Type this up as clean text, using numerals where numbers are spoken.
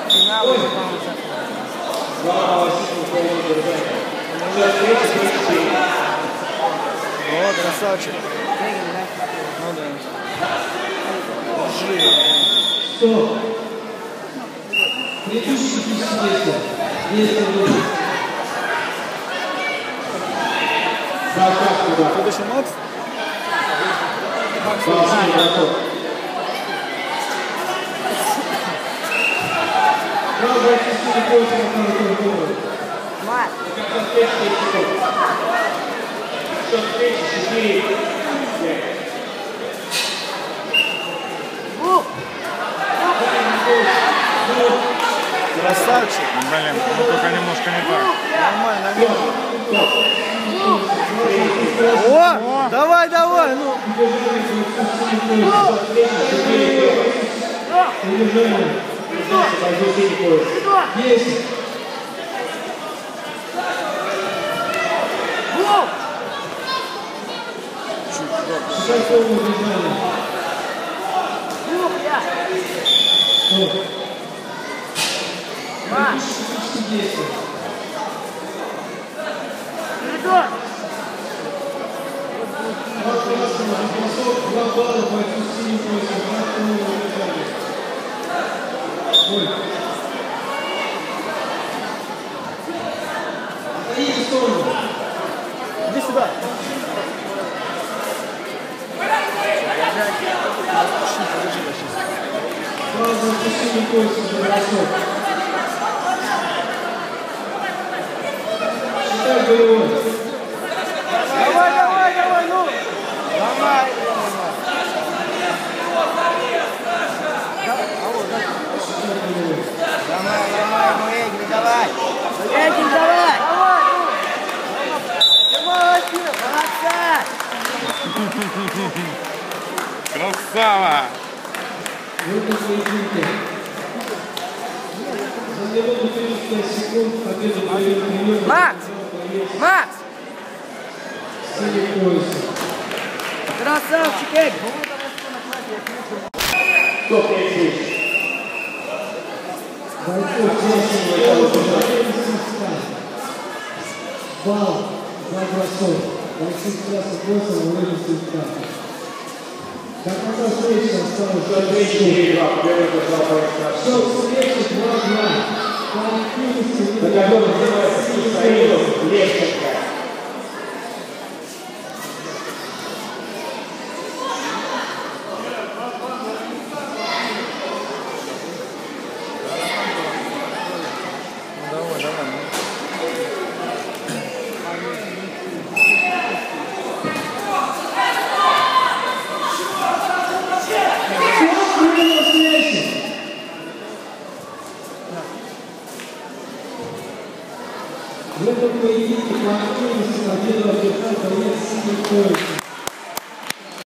О, красавчик. Ну да. Держи. Стоп. Предыдущий действие. Следующий Макс. Мат. Красавчик. Блин, ну только немножко не так. Нормально, нормально. О, давай, давай, ну. Есть. Сейчас снова движение. Иди сюда. Сразу отпустили пояс за бросок. Считай голевой. Давай, давай, давай, ну. Давай. Давай, мой Эгель, давай. Эгель, давай. Молодец, молодца. Красава! В этом поединке за минуту 35 секунд победу дает тренер. Макс! Макс! Синий пояс. Красавчик, Эгель. Стоп, бойцов женщин балл за бросок. Алексей Красов 8, Валерий Сельска. До конца встречи осталось 2 встречи 2-2. По активности договор называется Лещенко. Давай, давай. В этом поединке по активности победу одержал боец синий пояс.